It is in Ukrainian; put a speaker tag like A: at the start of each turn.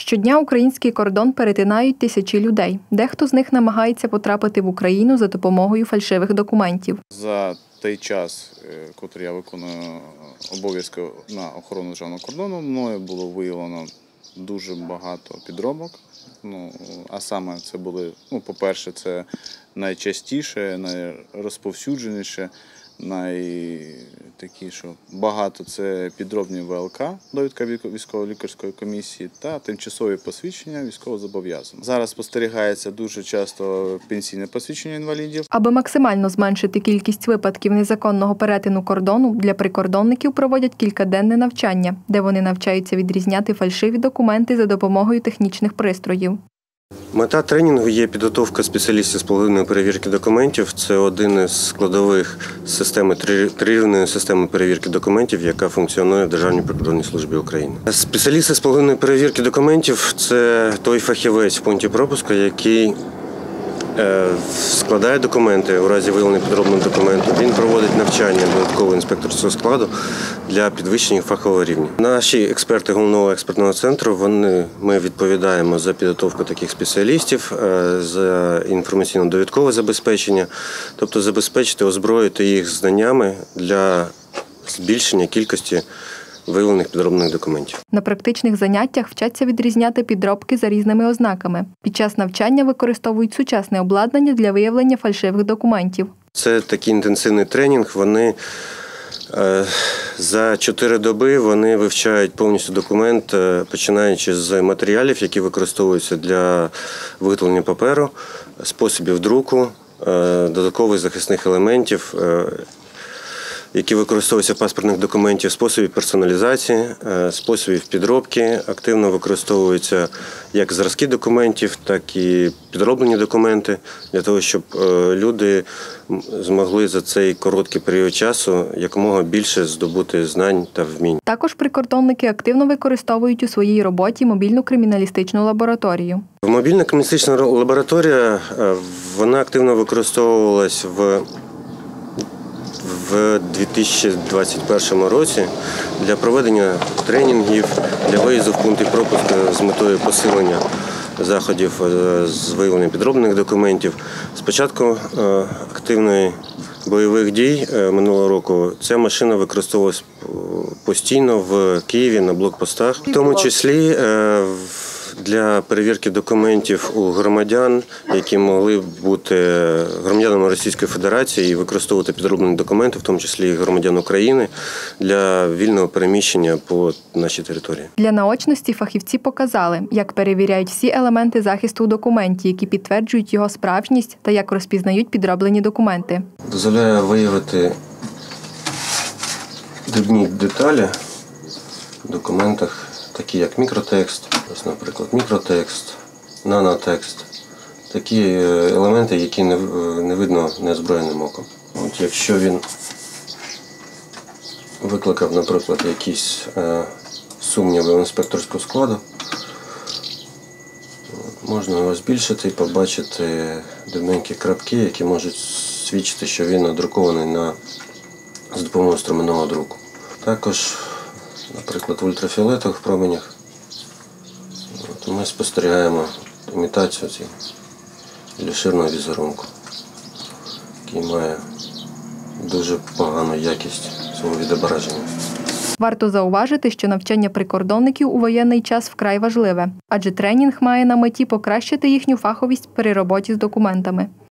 A: Щодня український кордон перетинають тисячі людей. Дехто з них намагається потрапити в Україну за допомогою фальшивих документів.
B: За той час, коли я виконую обов'язки на охорону державного кордону, мною було виявлено дуже багато підробок. А саме це були, по-перше, це найчастіше, найрозповсюдженіше, багато це підробні ВЛК, довідка військово-лікарської комісії, та тимчасові посвідчення військовозобов'язаних. Зараз спостерігається дуже часто пенсійне посвідчення інвалідів.
A: Аби максимально зменшити кількість випадків незаконного перетину кордону, для прикордонників проводять кількаденне навчання, де вони навчаються відрізняти фальшиві документи за допомогою технічних пристроїв.
C: Мета тренінгу є підготовка спеціалістів з поглибленої перевірки документів. Це один із складових трирівневої системи перевірки документів, яка функціонує в Державній прикордонній службі України. Спеціалісти з поглибленої перевірки документів – це той фахівець в пункті пропуску, який складає документи у разі виявлення підробного документу. Він проводить навчання додаткового інспекторського складу для підвищення фахового рівня. Наші експерти Головного експертного центру, ми відповідаємо за підготовку таких спеціалістів, за інформаційно-довідкове забезпечення, тобто забезпечити, озброїти їх знаннями для збільшення кількості виявлених підробних документів.
A: На практичних заняттях вчаться відрізняти підробки за різними ознаками. Під час навчання використовують сучасне обладнання для виявлення фальшивих документів.
C: Це такий інтенсивний тренінг. За 4 доби вони вивчають повністю документ, починаючи з матеріалів, які використовуються для виготовлення паперу, способів друку, додаткових захисних елементів, які використовуються в паспортних документів, способів персоналізації, способів підробки. Активно використовуються як зразки документів, так і підроблені документи, для того, щоб люди змогли за цей короткий період часу якомога більше здобути знань та вмінь.
A: Також прикордонники активно використовують у своїй роботі мобільну криміналістичну лабораторію.
C: Мобільна криміналістична лабораторія, вона активно використовувалась в 2021 році для проведення тренінгів, для виїзду в пункти пропуску з метою посилення заходів з виявлення підроблених документів. З початку активної бойових дій минулого року ця машина використовувалась постійно в Києві на блокпостах, в тому числі для перевірки документів у громадян, які могли бути громадянами Російської Федерації і використовувати підроблені документи, в тому числі і громадян України, для вільного переміщення по нашій території.
A: Для наочності фахівці показали, як перевіряють всі елементи захисту у документі, які підтверджують його справжність, та як розпізнають підроблені документи.
C: Дозволяє виявити дрібні деталі в документах, такі як мікротекст, ось, наприклад, мікротекст, нанотекст, такі елементи, які не видно неозброєним оком. От якщо він викликав, наприклад, якісь сумніви інспекторського складу, можна його збільшити і побачити дрібненькі крапки, які можуть свідчити, що він надрукований з допомогою струменного друку. Також, наприклад, в ультрафіолетових променях ми спостерігаємо імітацію еліширного візерунку, який має дуже погану якість свого відображення.
A: Варто зауважити, що навчання прикордонників у воєнний час вкрай важливе, адже тренінг має на меті покращити їхню фаховість при роботі з документами.